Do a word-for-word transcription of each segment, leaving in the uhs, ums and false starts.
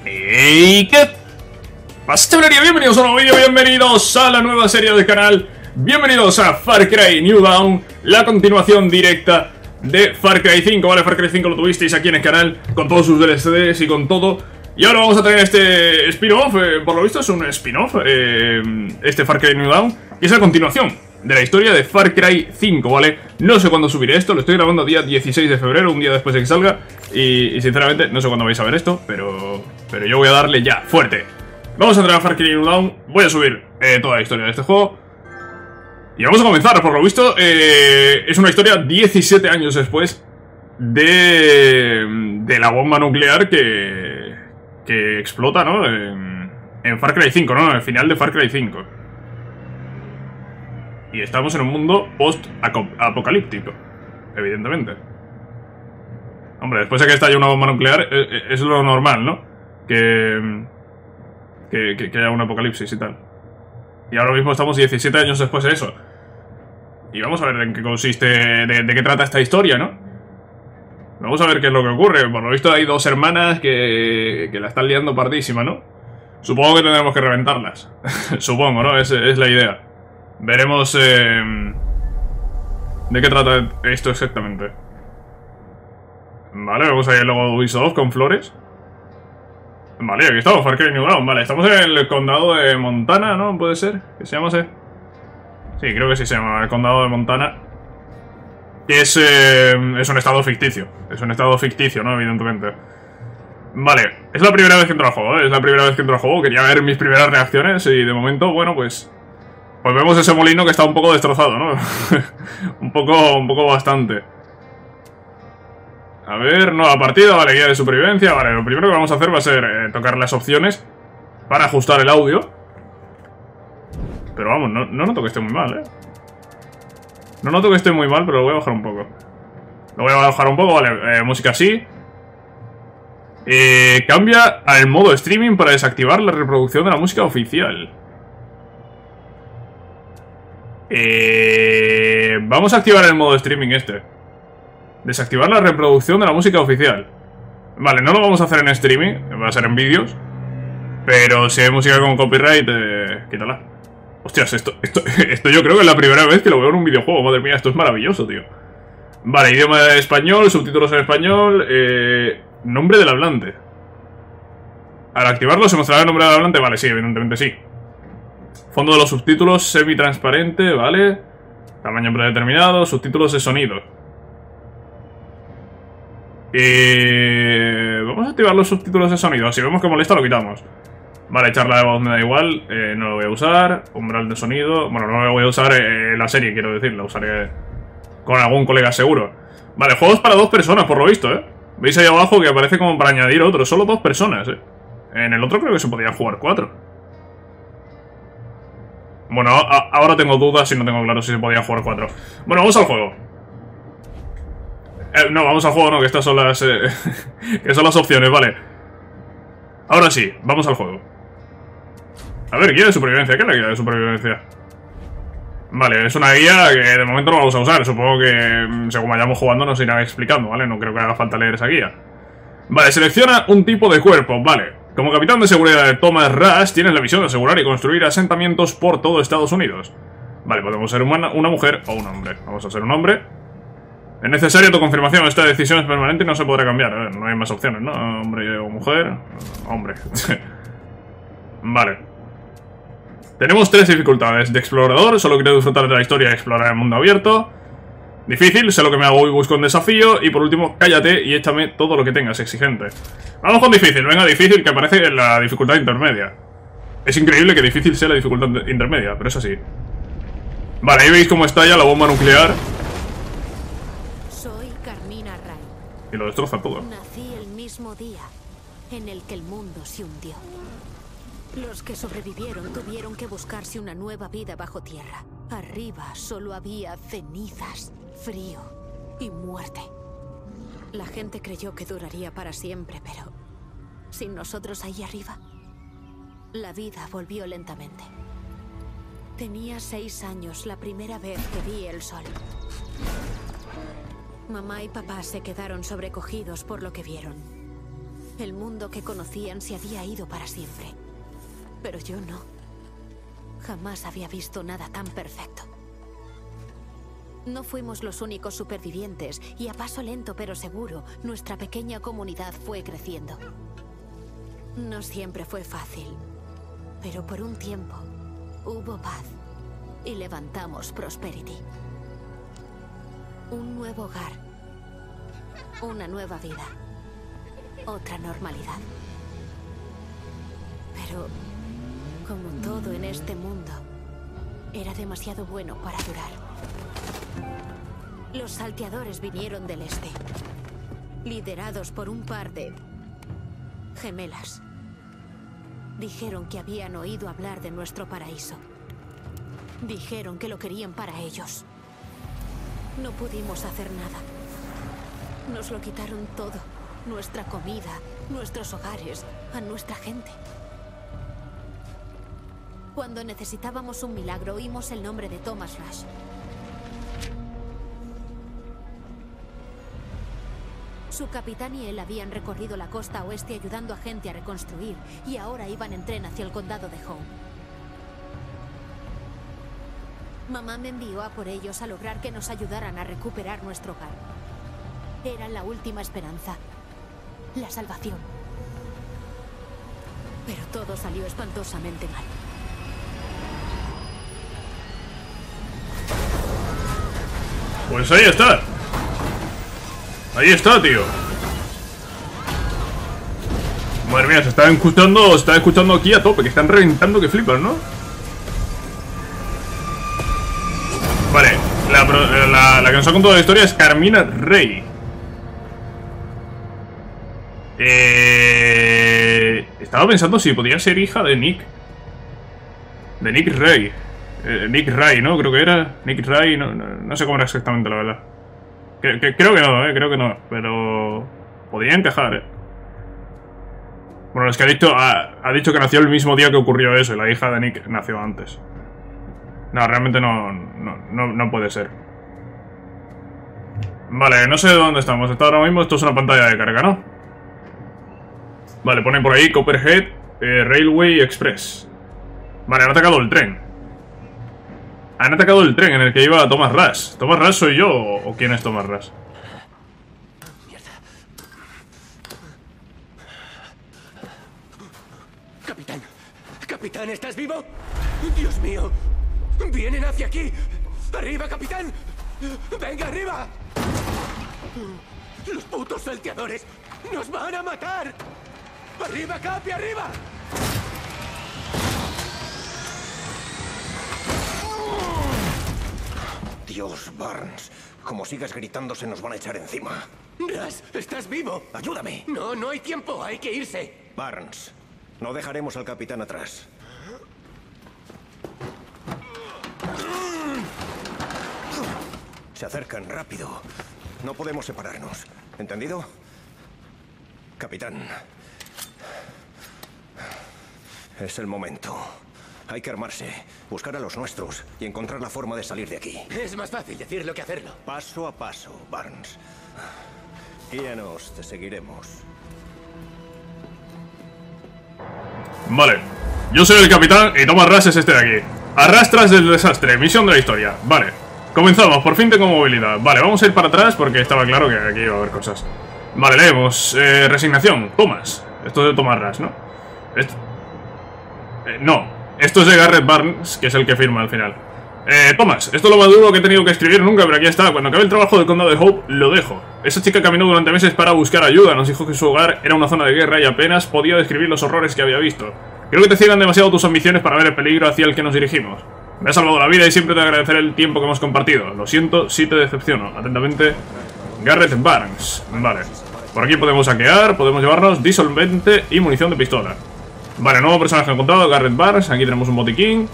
¡Hey! ¿Qué pasa, chavalería? Bienvenidos a un nuevo vídeo, bienvenidos a la nueva serie del canal. Bienvenidos a Far Cry New Dawn, la continuación directa de Far Cry cinco, ¿vale? Far Cry cinco lo tuvisteis aquí en el canal, con todos sus D L Cs y con todo. Y ahora vamos a tener este spin-off, eh, por lo visto es un spin-off, eh, este Far Cry New Dawn, que es la continuación de la historia de Far Cry cinco, ¿vale? No sé cuándo subiré esto, lo estoy grabando día dieciséis de febrero, un día después de que salga. Y, y sinceramente, no sé cuándo vais a ver esto, pero, pero yo voy a darle ya, fuerte. Vamos a entrar a Far Cry New Dawn, voy a subir eh, toda la historia de este juego. Y vamos a comenzar, por lo visto, eh, es una historia diecisiete años después de, de la bomba nuclear que, que explota, ¿no? En, en Far Cry cinco, ¿no? En el final de Far Cry cinco. Y estamos en un mundo post-apocalíptico, evidentemente. Hombre, después de que estalle una bomba nuclear, es, es lo normal, ¿no? Que, que, que, que haya un apocalipsis y tal. Y ahora mismo estamos diecisiete años después de eso. Y vamos a ver en qué consiste, de, de qué trata esta historia, ¿no? Vamos a ver qué es lo que ocurre. Por lo visto hay dos hermanas que, que la están liando pardísima, ¿no? Supongo que tendremos que reventarlas. Supongo, ¿no? Es, es la idea. Veremos eh, de qué trata esto exactamente. Vale, vemos ahí el logo de Ubisoft con flores. Vale, aquí estamos, Far Cry New Dawn. Vale, estamos en el condado de Montana, ¿no? ¿Puede ser? ¿Qué se llama así? Sí, creo que sí se llama el condado de Montana. Que es, eh, es un estado ficticio. Es un estado ficticio, ¿no? Evidentemente. Vale, es la primera vez que entro al juego, ¿eh? Es la primera vez que entro al juego. Quería ver mis primeras reacciones y de momento, bueno, pues... Pues vemos ese molino que está un poco destrozado, ¿no? un poco, un poco bastante. A ver, nueva partida, vale, guía de supervivencia. Vale, lo primero que vamos a hacer va a ser eh, tocar las opciones para ajustar el audio. Pero vamos, no, no noto que esté muy mal, ¿eh? No noto que esté muy mal, pero lo voy a bajar un poco. Lo voy a bajar un poco, vale, eh, música así. Eh, cambia al modo streaming para desactivar la reproducción de la música oficial. Eh, vamos a activar el modo streaming este. Desactivar la reproducción de la música oficial. Vale, no lo vamos a hacer en streaming, va a ser en vídeos. Pero si hay música con copyright, eh, quítala. Hostias, esto, esto, esto yo creo que es la primera vez que lo veo en un videojuego. Madre mía, esto es maravilloso, tío. Vale, idioma de español, subtítulos en español. eh, Nombre del hablante. Al activarlo se mostrará el nombre del hablante. Vale, sí, evidentemente sí. Fondo de los subtítulos semi-transparente, ¿vale? Tamaño predeterminado, subtítulos de sonido. Eh, vamos a activar los subtítulos de sonido. Si vemos que molesta, lo quitamos. Vale, charla de voz me da igual. Eh, no lo voy a usar. Umbral de sonido. Bueno, no lo voy a usar en eh, la serie, quiero decir. La usaré con algún colega seguro. Vale, juegos para dos personas, por lo visto, ¿eh? Veis ahí abajo que aparece como para añadir otro. Solo dos personas, ¿eh? En el otro creo que se podía jugar cuatro. Bueno, a ahora tengo dudas y no tengo claro si se podía jugar cuatro. Bueno, vamos al juego. Eh, no, vamos al juego, no, que estas son las... Eh, que son las opciones, vale. Ahora sí, vamos al juego. A ver, guía de supervivencia. ¿Qué es la guía de supervivencia? Vale, es una guía que de momento no vamos a usar. Supongo que según vayamos jugando nos irán explicando, ¿vale? No creo que haga falta leer esa guía. Vale, selecciona un tipo de cuerpo, vale. Como capitán de seguridad de Thomas Rush, tienes la misión de asegurar y construir asentamientos por todo Estados Unidos. Vale, podemos ser una, una mujer o un hombre. Vamos a ser un hombre. Es necesaria tu confirmación. Esta decisión es permanente y no se podrá cambiar. A ver, no hay más opciones, ¿no? Hombre o mujer. Hombre. Vale. Tenemos tres dificultades. De explorador, solo quiero disfrutar de la historia y explorar el mundo abierto. Difícil, sé lo que me hago y busco un desafío. Y por último, cállate y échame todo lo que tengas, exigente. Vamos con difícil, venga, difícil, que aparece en la dificultad intermedia. Es increíble que difícil sea la dificultad intermedia, pero es así. Vale, ahí veis cómo estalla la bomba nuclear. Soy Carmina Ray. Y lo destroza todo. Nací el mismo día en el que el mundo se hundió. Los que sobrevivieron tuvieron que buscarse una nueva vida bajo tierra. Arriba solo había cenizas, frío y muerte. La gente creyó que duraría para siempre, pero sin nosotros ahí arriba, la vida volvió lentamente. Tenía seis años la primera vez que vi el sol. Mamá y papá se quedaron sobrecogidos por lo que vieron. El mundo que conocían se había ido para siempre. Pero yo no. Jamás había visto nada tan perfecto. No fuimos los únicos supervivientes y a paso lento pero seguro, nuestra pequeña comunidad fue creciendo. No siempre fue fácil, pero por un tiempo hubo paz y levantamos Prosperity. Un nuevo hogar, una nueva vida, otra normalidad. Pero, como todo en este mundo, era demasiado bueno para durar. Los salteadores vinieron del este, liderados por un par de gemelas. Dijeron que habían oído hablar de nuestro paraíso. Dijeron que lo querían para ellos. No pudimos hacer nada. Nos lo quitaron todo. Nuestra comida, nuestros hogares, a nuestra gente. Cuando necesitábamos un milagro, oímos el nombre de Thomas Rush. Su capitán y él habían recorrido la costa oeste ayudando a gente a reconstruir y ahora iban en tren hacia el condado de Howe. Mamá me envió a por ellos a lograr que nos ayudaran a recuperar nuestro hogar. Era la última esperanza, la salvación. Pero todo salió espantosamente mal. Pues ahí está. Ahí está, tío. Madre mía, se están escuchando, se están escuchando aquí a tope, que están reventando que flipan, ¿no? Vale, la, la, la que nos ha contado la historia es Carmina Rey. Eh, estaba pensando si podría ser hija de Nick. De Nick Rey. Eh, Nick Ray, ¿no? Creo que era. Nick Ray, no, no, no sé cómo era exactamente, la verdad. Que, que, creo que no, eh, creo que no. Pero podría encajar, eh. Bueno, es que ha dicho, ha, ha dicho que nació el mismo día que ocurrió eso. Y la hija de Nick nació antes. No, realmente no, no, no, no puede ser. Vale, no sé de dónde estamos. Está ahora mismo, esto es una pantalla de carga, ¿no? Vale, ponen por ahí Copperhead eh, Railway Express. Vale, han atacado el tren. Han atacado el tren en el que iba Thomas Rush. ¿Thomas Rush soy yo o, o quién es Thomas Rush? Mierda. Capitán. Capitán, ¿estás vivo? Dios mío. Vienen hacia aquí. Arriba, capitán. Venga, arriba. Los putos salteadores nos van a matar. Arriba, Capi, arriba. Dios, Barnes. Como sigas gritando, se nos van a echar encima. Rush, ¿estás vivo? ¡Ayúdame! No, no hay tiempo. Hay que irse. Barnes, no dejaremos al capitán atrás. Se acercan rápido. No podemos separarnos. ¿Entendido? Capitán. Es el momento. Hay que armarse, buscar a los nuestros y encontrar la forma de salir de aquí. Es más fácil decirlo que hacerlo. Paso a paso, Barnes. Guíanos, te seguiremos. Vale, yo soy el capitán y Thomas Rush es este de aquí. Arrastras del desastre, misión de la historia. Vale, comenzamos, por fin tengo movilidad. Vale, vamos a ir para atrás porque estaba claro que aquí iba a haber cosas. Vale, leemos, eh, resignación, Thomas. Esto es de Thomas Rush, ¿no? Esto... Eh, no. Esto es de Garrett Barnes, que es el que firma al final. Eh, Thomas, esto es lo más duro que he tenido que escribir nunca, pero aquí está. Cuando acabe el trabajo del condado de Hope, lo dejo. Esa chica caminó durante meses para buscar ayuda. Nos dijo que su hogar era una zona de guerra y apenas podía describir los horrores que había visto. Creo que te ciegan demasiado tus ambiciones para ver el peligro hacia el que nos dirigimos. Me has salvado la vida y siempre te agradeceré el tiempo que hemos compartido. Lo siento si te decepciono. Atentamente, Garrett Barnes. Vale. Por aquí podemos saquear, podemos llevarnos disolvente y munición de pistola. Vale, nuevo personaje encontrado, Garrett Barnes. Aquí tenemos un botiquín.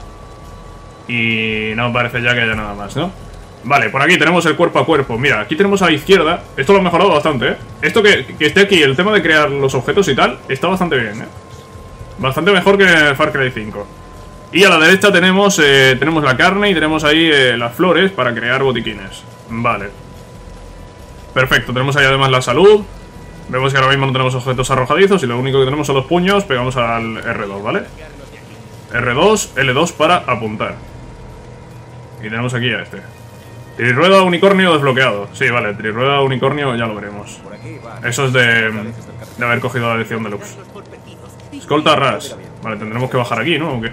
Y no parece ya que haya nada más, ¿no? Vale, por aquí tenemos el cuerpo a cuerpo. Mira, aquí tenemos a la izquierda. Esto lo han mejorado bastante, ¿eh? Esto que, que esté aquí, el tema de crear los objetos y tal, está bastante bien, ¿eh? Bastante mejor que en el Far Cry cinco. Y a la derecha tenemos, eh, tenemos la carne y tenemos ahí eh, las flores para crear botiquines. Vale. Perfecto, tenemos ahí además la salud. Vemos que ahora mismo no tenemos objetos arrojadizos y lo único que tenemos son los puños. Pegamos al R dos, ¿vale? R dos, L dos para apuntar. Y tenemos aquí a este. Trirrueda unicornio desbloqueado. Sí, vale, trirrueda unicornio ya lo veremos. Eso es de, de haber cogido la edición deluxe. Escolta ras. Vale, tendremos que bajar aquí, ¿no? ¿O qué?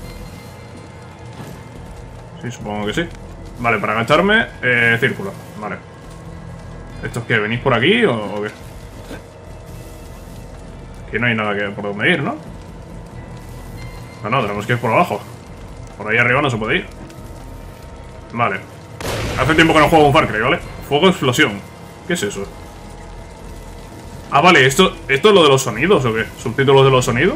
Sí, supongo que sí. Vale, para agacharme, eh, círculo. Vale. ¿Esto es que venís por aquí o, o qué? Aquí no hay nada que por donde ir, ¿no? No, no, tenemos que ir por abajo. Por ahí arriba no se puede ir. Vale. Hace tiempo que no juego un Far Cry, ¿vale? Fuego explosión. ¿Qué es eso? Ah, vale, ¿esto, ¿esto es lo de los sonidos o qué? ¿Subtítulos de los sonidos?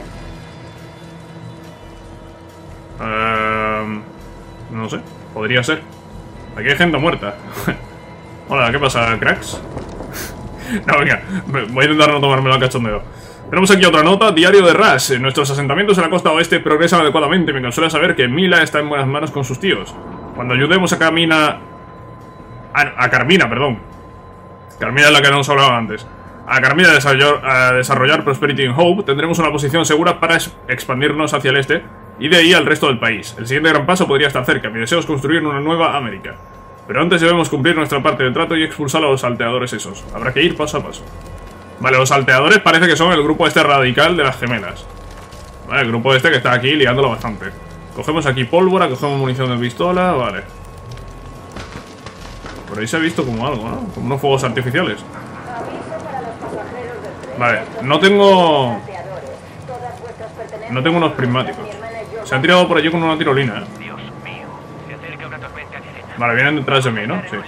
Eh, no sé, podría ser. Aquí hay gente muerta. Hola, ¿qué pasa, cracks? No, venga, voy a intentar no tomármelo a cachondeo. Tenemos aquí otra nota, diario de Rush. Nuestros asentamientos en la costa oeste progresan adecuadamente. Me consuela saber que Mila está en buenas manos con sus tíos. Cuando ayudemos a Carmina... A, a Carmina, perdón. Carmina es la que nos hablaba antes. A Carmina a desarrollar, a desarrollar Prosperity and Hope, tendremos una posición segura para expandirnos hacia el este y de ahí al resto del país. El siguiente gran paso podría estar cerca. Mi deseo es construir una nueva América. Pero antes debemos cumplir nuestra parte del trato y expulsar a los salteadores esos. Habrá que ir paso a paso. Vale, los salteadores parece que son el grupo este radical de las gemelas. Vale, el grupo este que está aquí liándolo bastante. Cogemos aquí pólvora, cogemos munición de pistola, vale. Por ahí se ha visto como algo, ¿no? Como unos fuegos artificiales. Vale, no tengo... No tengo unos prismáticos. Se han tirado por allí con una tirolina, ¿eh? Vale, vienen detrás de mí, ¿no? Sí.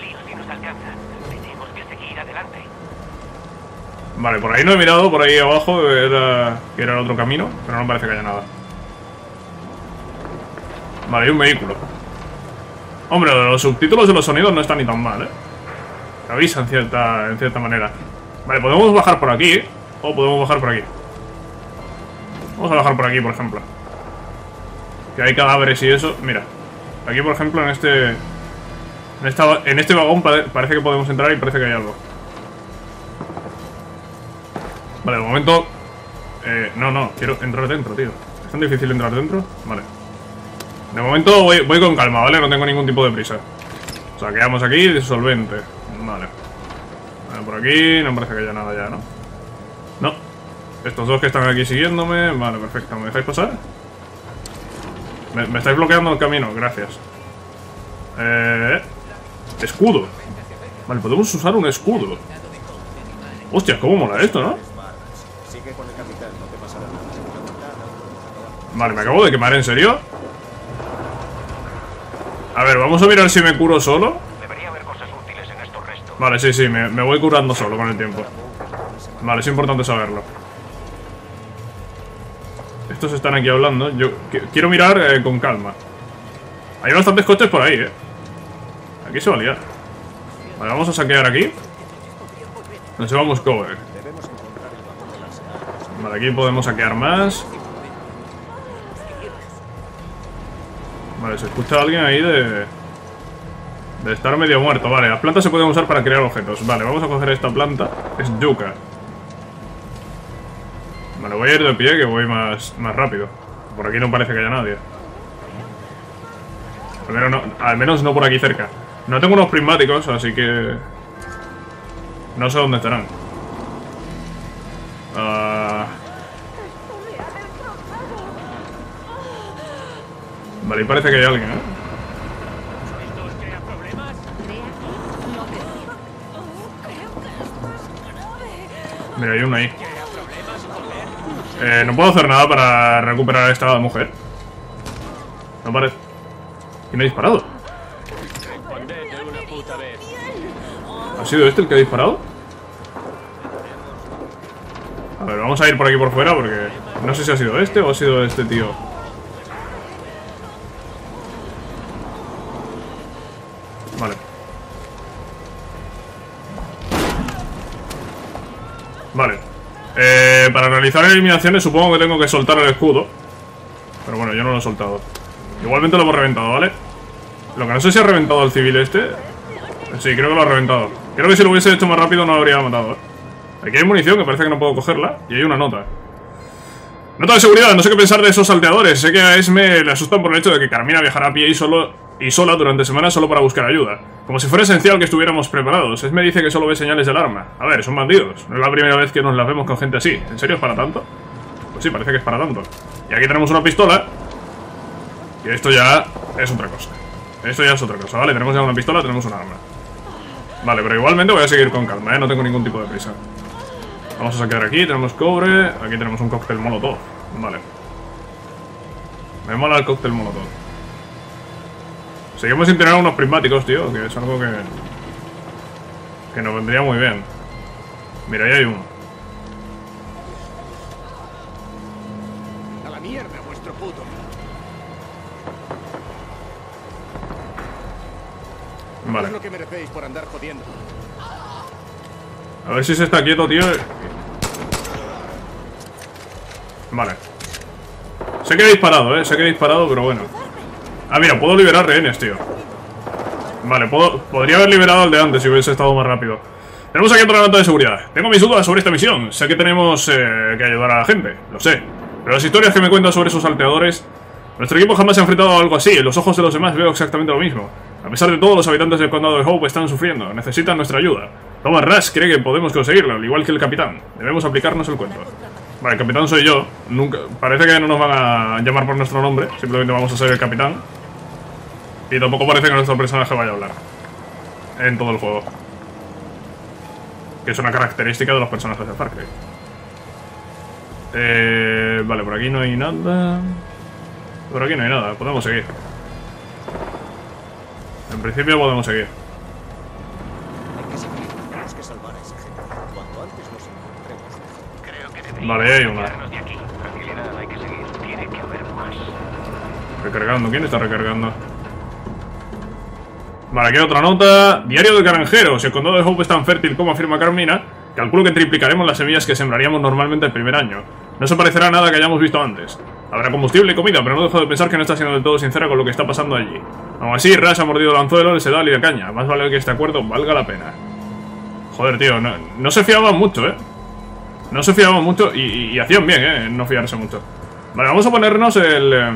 Vale, por ahí no he mirado, por ahí abajo que era, que era el otro camino, pero no parece que haya nada. Vale, hay un vehículo. Hombre, los subtítulos de los sonidos no están ni tan mal, ¿eh? Te avisan en cierta, en cierta manera. Vale, podemos bajar por aquí, ¿eh? O podemos bajar por aquí. Vamos a bajar por aquí, por ejemplo. Que hay cadáveres y eso. Mira, aquí por ejemplo en este... En, esta, en este vagón parece que podemos entrar y parece que hay algo. Vale, de momento... Eh, no, no, quiero entrar dentro, tío. ¿Es tan difícil entrar dentro? Vale. De momento voy, voy con calma, ¿vale? No tengo ningún tipo de prisa. O sea, quedamos aquí, disolvente. Vale. Vale, por aquí no parece que haya nada ya, ¿no? No. Estos dos que están aquí siguiéndome. Vale, perfecto. ¿Me dejáis pasar? Me, me estáis bloqueando el camino, gracias. Eh... Escudo. Vale, podemos usar un escudo. Hostia, cómo mola esto, ¿no? Vale, me acabo de quemar, ¿en serio? A ver, vamos a mirar si me curo solo. Vale, sí, sí, me, me voy curando solo con el tiempo. Vale, es importante saberlo. Estos están aquí hablando. Yo quiero mirar eh, con calma. Hay bastantes coches por ahí, eh. Aquí se va a liar. Vale, vamos a saquear aquí. Nos llevamos cover. Vale, aquí podemos saquear más. Vale, se escucha alguien ahí de... De estar medio muerto. Vale, las plantas se pueden usar para crear objetos. Vale, vamos a coger esta planta. Es yuca. Vale, voy a ir de pie que voy más, más rápido. Por aquí no parece que haya nadie. Al menos no, al menos no por aquí cerca. No tengo unos prismáticos, así que... No sé dónde estarán. Uh... Vale, y parece que hay alguien, ¿eh? Mira, hay uno ahí. Eh, no puedo hacer nada para recuperar a esta mujer. No parece. ¿Quién ha disparado? ¿Ha sido este el que ha disparado? A ver, vamos a ir por aquí por fuera porque no sé si ha sido este o ha sido este tío. Vale. Vale. Eh, para realizar eliminaciones supongo que tengo que soltar el escudo. Pero bueno, yo no lo he soltado. Igualmente lo hemos reventado, ¿vale? Lo que no sé si ha reventado al civil este. Sí, creo que lo ha reventado. Creo que si lo hubiese hecho más rápido no lo habría matado, ¿eh? Aquí hay munición que parece que no puedo cogerla. Y hay una nota. Nota de seguridad, no sé qué pensar de esos salteadores. Sé que a Esme le asustan por el hecho de que Carmina viajará a pie y solo y sola durante semanas solo para buscar ayuda. Como si fuera esencial que estuviéramos preparados. Esme dice que solo ve señales de alarma. A ver, son bandidos. No es la primera vez que nos las vemos con gente así. ¿En serio es para tanto? Pues sí, parece que es para tanto. Y aquí tenemos una pistola. Y esto ya es otra cosa. Esto ya es otra cosa, ¿vale? Tenemos ya una pistola, tenemos un arma. Vale, pero igualmente voy a seguir con calma, ¿eh? No tengo ningún tipo de prisa. Vamos a sacar aquí, tenemos cobre. Aquí tenemos un cóctel molotov. Vale. Me mola el cóctel molotov. Seguimos sin tener unos prismáticos, tío. Que es algo que... que nos vendría muy bien. Mira, ahí hay uno. A la mierda, vuestro puto. Vale. Es lo que merecéis por andar jodiendo. A ver si se está quieto, tío. Vale. Sé que he disparado, eh. Sé que he disparado, pero bueno. Ah, mira, puedo liberar rehenes, tío. Vale, puedo, podría haber liberado al de antes si hubiese estado más rápido. Tenemos aquí otra nota de seguridad. Tengo mis dudas sobre esta misión. Sé que tenemos eh, que ayudar a la gente, lo sé. Pero las historias que me cuentan sobre esos salteadores... Nuestro equipo jamás se ha enfrentado a algo así. En los ojos de los demás veo exactamente lo mismo. A pesar de todo, los habitantes del condado de Hope están sufriendo. Necesitan nuestra ayuda. Thomas Rush cree que podemos conseguirlo, al igual que el capitán. Debemos aplicarnos el cuento. Vale, el capitán soy yo. Nunca... Parece que no nos van a llamar por nuestro nombre. Simplemente vamos a ser el capitán. Y tampoco parece que nuestro personaje vaya a hablar en todo el juego. Que es una característica de los personajes de Far Cry. Eh, vale, por aquí no hay nada. Por aquí no hay nada, podemos seguir. En principio podemos seguir. Hay que seguir. Tenemos que salvar a esa gente. Cuanto antes nos encontremos mejor. Creo que deberíamos Vale, hay una. retirarnos de aquí. Tranquilidad, hay que seguir. Tiene que haber más. Recargando, ¿quién está recargando? Vale, aquí hay otra nota. Diario del granjero. Si el condado de Hope es tan fértil como afirma Carmina, calculo que triplicaremos las semillas que sembraríamos normalmente el primer año. No se parecerá a nada que hayamos visto antes. Habrá combustible y comida, pero no dejo de pensar que no está siendo del todo sincera con lo que está pasando allí. Aún así, Rush ha mordido el anzuelo, el sedal y la caña. Más vale que este acuerdo valga la pena. Joder, tío, no, no se fiaban mucho, ¿eh? No se fiaban mucho y, y, y hacían bien, ¿eh? En no fiarse mucho. Vale, vamos a ponernos el... Eh...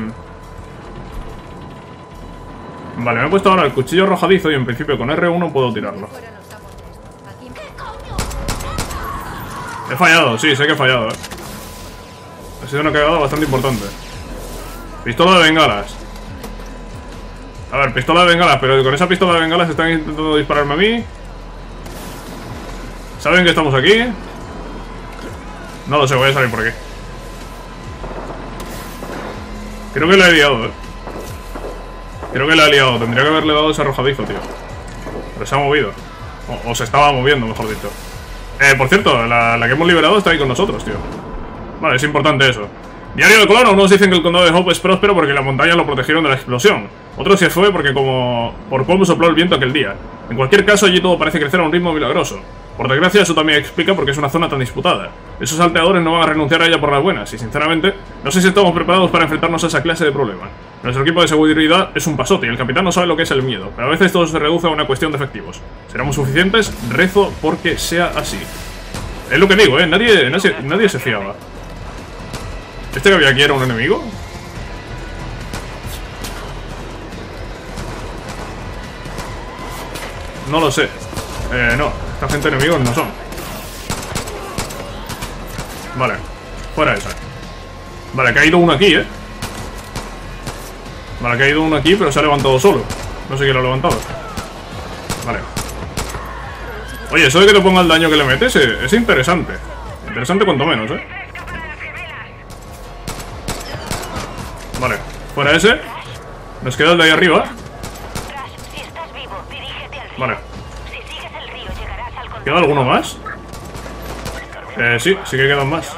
Vale, me he puesto ahora el cuchillo arrojadizo y en principio con R uno puedo tirarlo. He fallado, sí, sé que he fallado, ¿eh? Ha sido una cagada bastante importante. Pistola de bengalas. A ver, pistola de bengalas, pero con esa pistola de bengalas están intentando dispararme a mí. ¿Saben que estamos aquí? No lo sé, voy a salir por aquí. Creo que le he liado, eh. Creo que le he liado, tendría que haberle dado ese arrojadizo, tío. Pero se ha movido. O, o se estaba moviendo, mejor dicho. Eh, por cierto, la, la que hemos liberado está ahí con nosotros, tío. Vale, es importante eso. Diario de Colono, unos dicen que el condado de Hope es próspero porque las montañas lo protegieron de la explosión. Otros se fue porque como... por cómo sopló el viento aquel día. En cualquier caso, allí todo parece crecer a un ritmo milagroso. Por desgracia, eso también explica por qué es una zona tan disputada. Esos salteadores no van a renunciar a ella por las buenas, y sinceramente, no sé si estamos preparados para enfrentarnos a esa clase de problemas. Nuestro equipo de seguridad es un pasote y el capitán no sabe lo que es el miedo, pero a veces todo se reduce a una cuestión de efectivos. ¿Seremos suficientes? Rezo porque sea así. Es lo que digo, ¿eh? Nadie, nadie, nadie se fiaba. ¿Este que había aquí era un enemigo? No lo sé. Eh, no. Esta gente enemigos no son. Vale. Fuera esa. Vale, ha caído uno aquí, ¿eh? Vale, ha caído uno aquí, pero se ha levantado solo. No sé quién lo ha levantado. Vale. Oye, eso de que te ponga el daño que le metes es, es interesante. Interesante cuanto menos, ¿eh? Vale, fuera ese. Nos queda el de ahí arriba. Vale. ¿Queda alguno más? Eh, sí, sí que quedan más.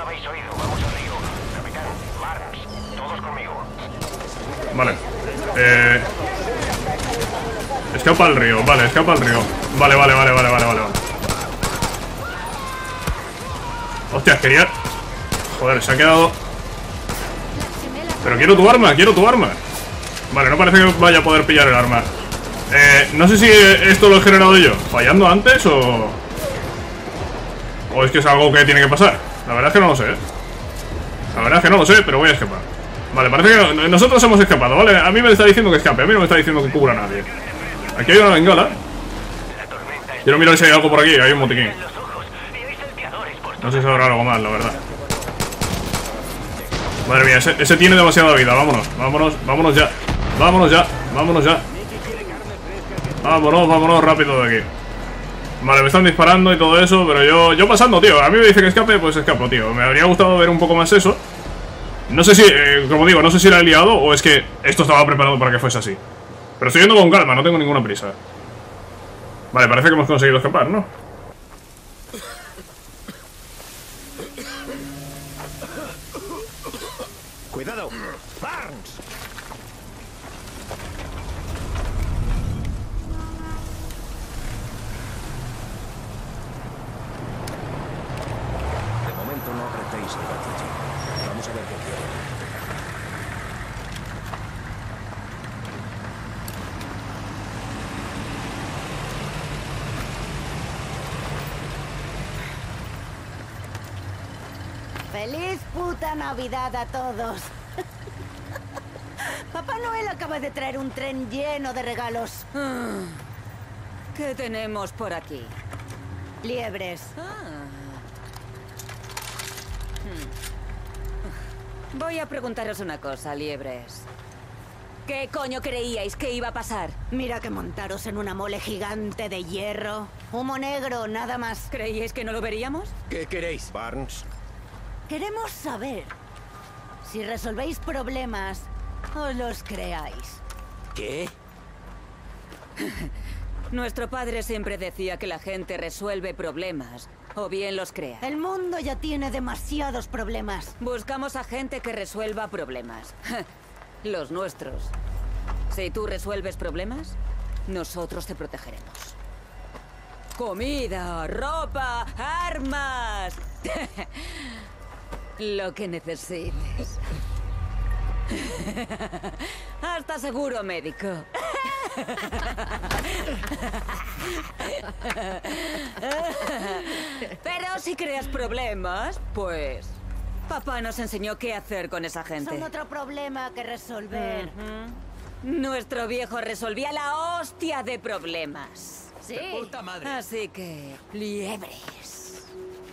Vale. Eh... Escapa al río, vale, escapa al río. Vale, vale, vale, vale, vale, vale. Hostia, quería... Joder, se ha quedado... Pero quiero tu arma, quiero tu arma. Vale, no parece que vaya a poder pillar el arma. Eh, no sé si esto lo he generado yo fallando antes o... ¿O es que es algo que tiene que pasar? La verdad es que no lo sé, ¿eh? La verdad es que no lo sé, pero voy a escapar. Vale, parece que nosotros hemos escapado, ¿vale? A mí me está diciendo que escape, a mí no me está diciendo que cubra a nadie. Aquí hay una bengala. Quiero mirar si hay algo por aquí, hay un botiquín. No sé si habrá algo más, la verdad. Madre mía, ese, ese tiene demasiada vida, vámonos, vámonos, vámonos ya. Vámonos ya, vámonos ya. Vámonos, vámonos rápido de aquí. Vale, me están disparando y todo eso, pero yo, yo pasando, tío. A mí me dice que escape, pues escapo, tío. Me habría gustado ver un poco más eso. No sé si, eh, como digo, no sé si era liado o es que esto estaba preparado para que fuese así. Pero estoy yendo con calma, no tengo ninguna prisa. Vale, parece que hemos conseguido escapar, ¿no? ¡Cuidado! ¡Barnes! De momento no apretéis el gatillo. Vamos a ver qué quiere. ¡Feliz puta Navidad a todos! Papá Noel acaba de traer un tren lleno de regalos. ¿Qué tenemos por aquí? Liebres. Ah. Hmm. Voy a preguntaros una cosa, liebres. ¿Qué coño creíais que iba a pasar? Mira que montaros en una mole gigante de hierro. Humo negro, nada más. ¿Creíais que no lo veríamos? ¿Qué queréis? Barnes. Queremos saber si resolvéis problemas o los creáis. ¿Qué? Nuestro padre siempre decía que la gente resuelve problemas, o bien los crea. El mundo ya tiene demasiados problemas. Buscamos a gente que resuelva problemas. Los nuestros. Si tú resuelves problemas, nosotros te protegeremos. Comida, ropa, armas. Lo que necesites. Hasta seguro médico. Pero si creas problemas, pues... Papá nos enseñó qué hacer con esa gente. Son otro problema que resolver. Uh-huh. Nuestro viejo resolvía la hostia de problemas. Sí. ¡Puta madre! Así que... liebres.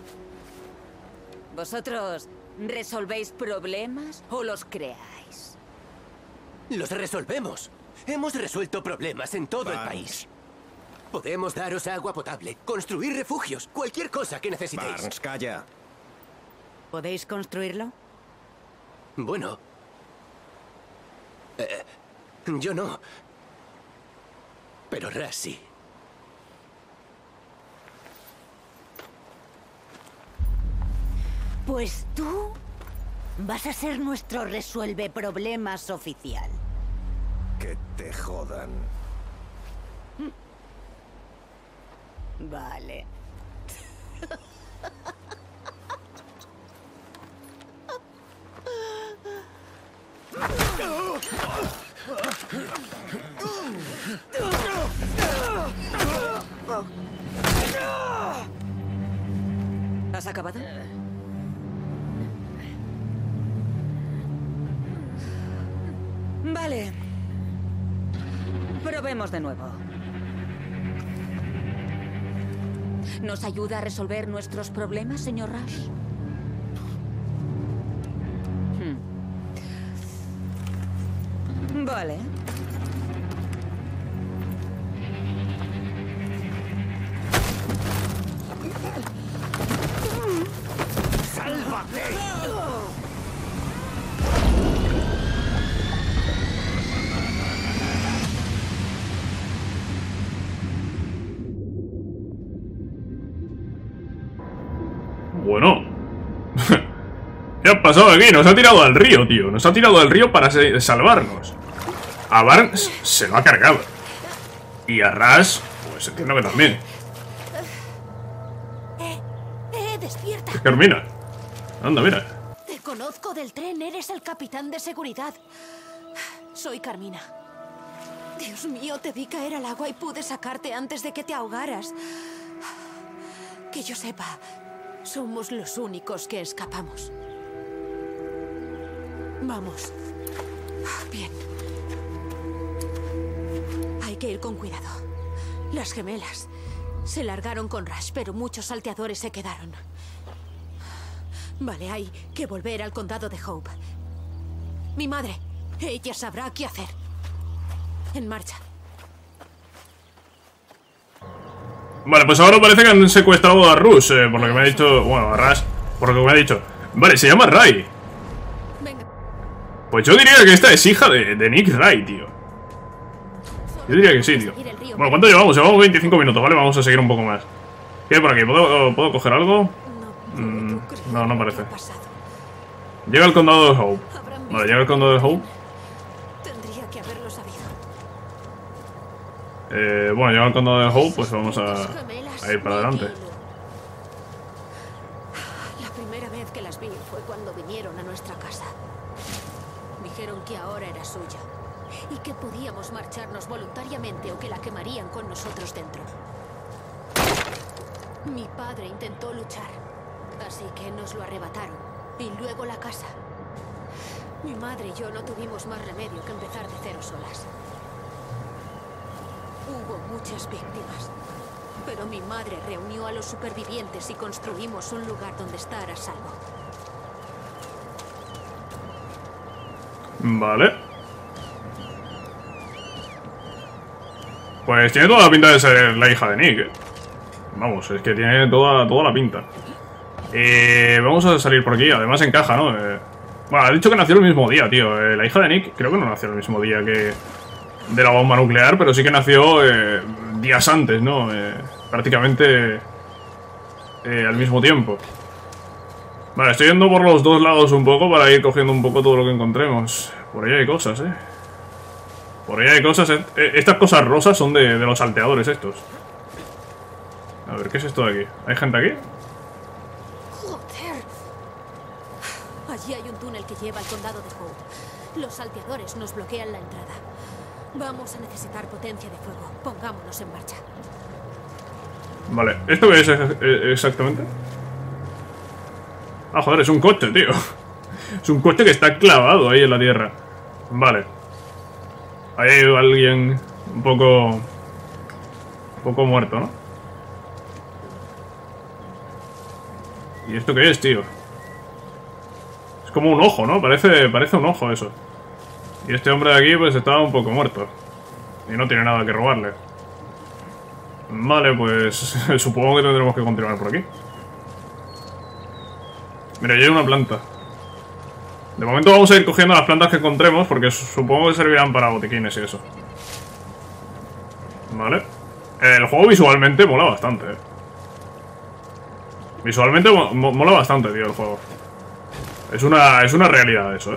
¿Vosotros resolvéis problemas o los creáis? ¡Los resolvemos! Hemos resuelto problemas en todo el país. Podemos daros agua potable, construir refugios, cualquier cosa que necesitéis. Barnes, calla. ¿Podéis construirlo? Bueno... Eh, yo no. Pero Ras sí. Pues tú vas a ser nuestro resuelve problemas oficial. Que te jodan. Vale. ¿Has acabado? Vale. Probemos de nuevo. ¿Nos ayuda a resolver nuestros problemas, señor Rush? Hmm. Vale. ¡Sálvate! Bueno. ¿Qué ha pasado aquí? Nos ha tirado al río, tío. Nos ha tirado al río para salvarnos. A Barnes se lo ha cargado. Y a Rush, pues entiendo que también. ¡Eh! ¡Eh! ¡Despierta! Carmina. Anda, mira. Te conozco del tren, eres el capitán de seguridad. Soy Carmina. Dios mío, te vi caer al agua y pude sacarte antes de que te ahogaras. Que yo sepa, Somos los únicos que escapamos. Vamos. Bien. Hay que ir con cuidado. Las gemelas se largaron con Rush, pero muchos salteadores se quedaron. Vale, hay que volver al condado de Hope. Mi madre, ella sabrá qué hacer. En marcha. Vale, pues ahora parece que han secuestrado a Rush, eh, por lo que me ha dicho... Bueno, a Rush, por lo que me ha dicho. Vale, se llama Ray. Venga. Pues yo diría que esta es hija de, de Nick Ray, tío. Yo diría que sí, tío. Bueno, ¿cuánto llevamos? Llevamos veinticinco minutos, ¿vale? Vamos a seguir un poco más. ¿Qué hay por aquí? ¿Puedo, ¿puedo coger algo? Mm, no, no parece. Llega al condado de Hope. Vale, llega al condado de Hope. Tendría que haberlo sabido. Eh, bueno, llega al condado de Hope, pues vamos a, a ir para adelante. La primera vez que las vi fue cuando vinieron a nuestra casa. Dijeron que ahora era suya y que podíamos marcharnos voluntariamente o que la quemarían con nosotros dentro. Mi padre intentó luchar, así que nos lo arrebataron. Y luego la casa. Mi madre y yo no tuvimos más remedio que empezar de cero solas. Hubo muchas víctimas, pero mi madre reunió a los supervivientes y construimos un lugar donde estar a salvo. Vale. Pues tiene toda la pinta de ser la hija de Nick, ¿eh? Vamos, es que tiene toda, toda la pinta. Eh, vamos a salir por aquí, además encaja, ¿no? Eh, bueno, ha dicho que nació el mismo día, tío. Eh, la hija de Nick creo que no nació el mismo día que de la bomba nuclear, pero sí que nació eh, días antes, ¿no? Eh, prácticamente eh, al mismo tiempo. Vale, estoy yendo por los dos lados un poco para ir cogiendo un poco todo lo que encontremos. Por ahí hay cosas, ¿eh? Por ahí hay cosas... Eh, estas cosas rosas son de, de los salteadores estos. A ver, ¿qué es esto de aquí? ¿Hay gente aquí? ¡Joder! Allí hay un túnel que lleva al condado de Hope. Los salteadores nos bloquean la entrada. Vamos a necesitar potencia de fuego. Pongámonos en marcha. Vale, ¿esto qué es exactamente? Ah, joder, es un coche, tío. Es un coche que está clavado ahí en la tierra. Vale. Ahí hay alguien un poco... Un poco muerto, ¿no? ¿Y esto qué es, tío? Es como un ojo, ¿no? Parece, parece un ojo eso. Y este hombre de aquí pues estaba un poco muerto. Y no tiene nada que robarle. Vale, pues supongo que tendremos que continuar por aquí. Mira, ya hay una planta. De momento vamos a ir cogiendo las plantas que encontremos, porque supongo que servirán para botiquines y eso. Vale. El juego visualmente mola bastante, eh. Visualmente mo mola bastante, tío, el juego. Es una, es una realidad eso, eh.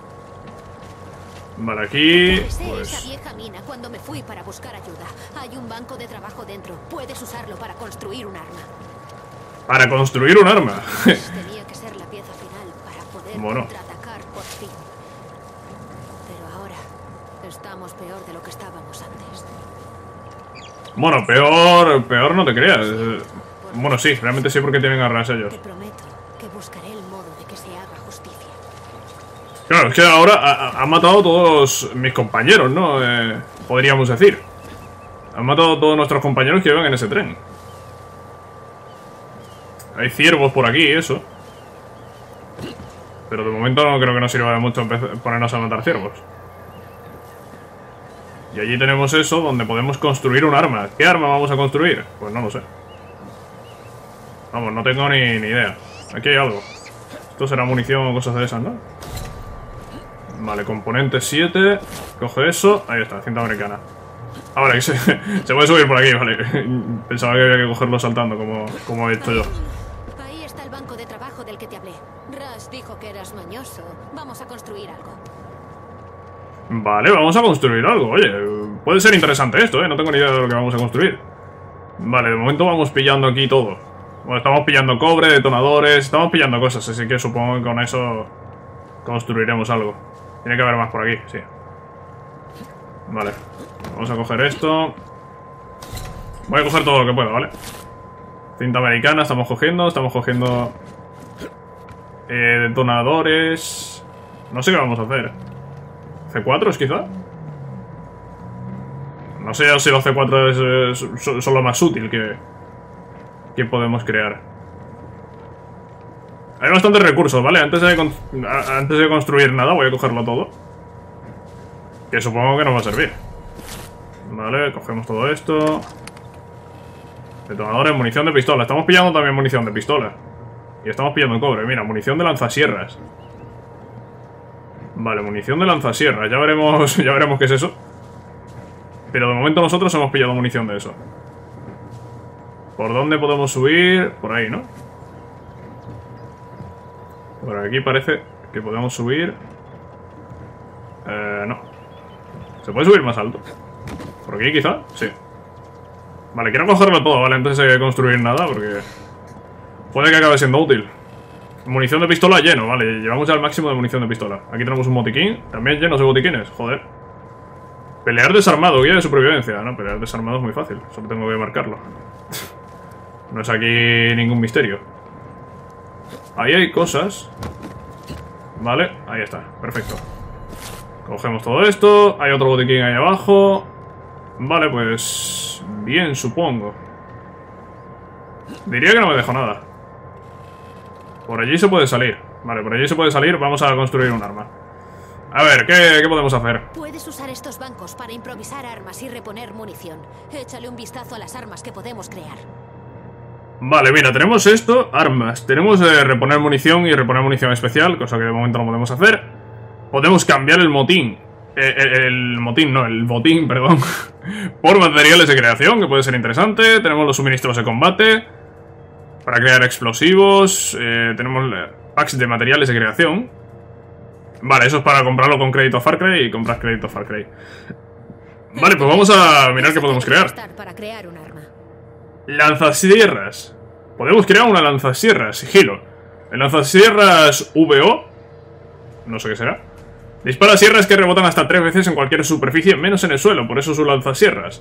Vale, aquí... Pues... esa pues... vieja mina cuando me fui para buscar ayuda. Hay un banco de trabajo dentro. Puedes usarlo para construir un arma. Para construir un arma. Tenía que ser la pieza final para poder bueno. contraatacar por fin. Pero ahora estamos peor de lo que estábamos antes. Bueno, peor, peor no te creas. Bueno, sí, realmente sí, porque tienen arras ellos. Te prometo que buscaré el modo de que se haga justicia. Claro, es que ahora han matado a todos mis compañeros, ¿no? Eh, podríamos decir. Han matado a todos nuestros compañeros que iban en ese tren. Hay ciervos por aquí, eso. Pero de momento no creo que nos sirva de mucho ponernos a matar ciervos. Y allí tenemos eso, donde podemos construir un arma. ¿Qué arma vamos a construir? Pues no lo sé. Vamos, no tengo ni, ni idea. Aquí hay algo. Esto será munición o cosas de esas, ¿no? Vale, componente siete. Coge eso. Ahí está, cinta americana. Ah, vale, que se, se puede subir por aquí, vale. Pensaba que había que cogerlo saltando, como, como he hecho yo. Ahí está el banco de trabajo del que te hablé. Rush dijo que eras mañoso. Vamos a construir algo. Vale, vamos a construir algo. Oye, puede ser interesante esto, ¿eh? No tengo ni idea de lo que vamos a construir. Vale, de momento vamos pillando aquí todo. Bueno, estamos pillando cobre, detonadores, estamos pillando cosas, así que supongo que con eso construiremos algo. Tiene que haber más por aquí, sí. Vale, vamos a coger esto. Voy a coger todo lo que pueda, ¿vale? Cinta americana estamos cogiendo. Estamos cogiendo... Eh, detonadores... No sé qué vamos a hacer. ¿C cuatro quizá? No sé si los C cuatro es, es, son lo más útil que, que podemos crear. Hay bastantes recursos, ¿vale? Antes de, antes de construir nada voy a cogerlo todo. Que supongo que nos va a servir. Vale, cogemos todo esto. Detonadores, munición de pistola. Estamos pillando también munición de pistola. Y estamos pillando cobre. Mira, munición de lanzasierras. Vale, munición de lanzasierras. Ya veremos, ya veremos qué es eso. Pero de momento nosotros hemos pillado munición de eso. ¿Por dónde podemos subir? Por ahí, ¿no? Por aquí parece que podemos subir. Eh, no. ¿Se puede subir más alto? ¿Por aquí quizá? Sí. Vale, quiero cogerlo todo, ¿vale? Antes de construir nada, porque puede que acabe siendo útil. Munición de pistola lleno, vale. Llevamos ya el máximo de munición de pistola. Aquí tenemos un botiquín, también llenos de botiquines, joder. Pelear desarmado, guía de supervivencia. No, pelear desarmado es muy fácil, solo tengo que marcarlo. No es aquí ningún misterio. Ahí hay cosas. Vale, ahí está, perfecto. Cogemos todo esto. Hay otro botiquín ahí abajo. Vale, pues... bien, supongo. Diría que no me dejo nada. Por allí se puede salir. Vale, por allí se puede salir. Vamos a construir un arma. A ver, ¿qué, qué podemos hacer? Puedes usar estos bancos para improvisar armas y reponer munición. Échale un vistazo a las armas que podemos crear. Vale, mira, tenemos esto, armas. Tenemos eh, reponer munición y reponer munición especial, cosa que de momento no podemos hacer. Podemos cambiar el motín. Eh, el, el motín, no, el botín, perdón. Por materiales de creación, que puede ser interesante. Tenemos los suministros de combate para crear explosivos. eh, Tenemos eh, packs de materiales de creación. Vale, eso es para comprarlo con crédito Far Cry y comprar crédito Far Cry. Vale, pues vamos a mirar qué podemos crear. Para crear un arma. Lanzasierras. Podemos crear una lanzasierras, sigilo. El lanzasierras V O. No sé qué será. Dispara sierras que rebotan hasta tres veces en cualquier superficie, menos en el suelo. Por eso su lanzasierras.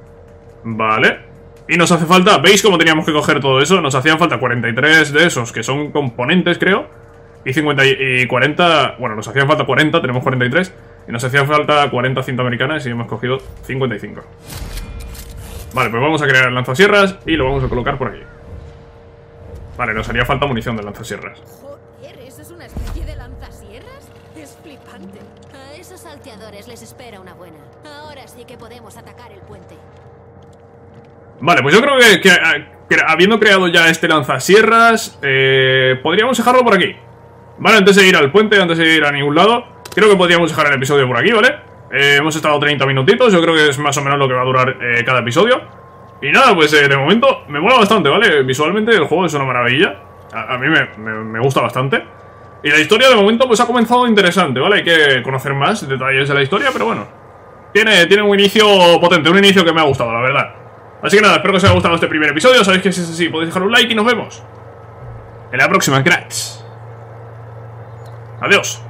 Vale. Y nos hace falta... ¿Veis cómo teníamos que coger todo eso? Nos hacían falta cuarenta y tres de esos, que son componentes, creo. Y cincuenta y cuarenta... Bueno, nos hacían falta cuarenta, tenemos cuarenta y tres. Y nos hacían falta cuarenta cinta americanas y hemos cogido cincuenta y cinco. Vale, pues vamos a crear el lanzasierras y lo vamos a colocar por aquí. Vale, nos haría falta munición de lanzasierras. Joder, ¿eso es una especie de lanzasierras? Es flipante. A esos salteadores les espera una buena. Ahora sí que podemos atacar el puente. Vale, pues yo creo que, que, que habiendo creado ya este lanzasierras, eh, podríamos dejarlo por aquí. Vale, antes de ir al puente, antes de ir a ningún lado, creo que podríamos dejar el episodio por aquí, ¿vale? Eh, hemos estado treinta minutitos, yo creo que es más o menos lo que va a durar eh, cada episodio. Y nada, pues eh, de momento me mola bastante, ¿vale? Visualmente el juego es una maravilla. A, a mí me, me, me gusta bastante. Y la historia de momento pues ha comenzado interesante, ¿vale? Hay que conocer más detalles de la historia, pero bueno. Tiene, tiene un inicio potente, un inicio que me ha gustado, la verdad. Así que nada, espero que os haya gustado este primer episodio. Sabéis que si es así podéis dejar un like y nos vemos en la próxima, cracks. Adiós.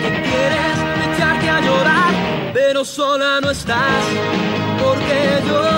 Pero sola no estás, porque yo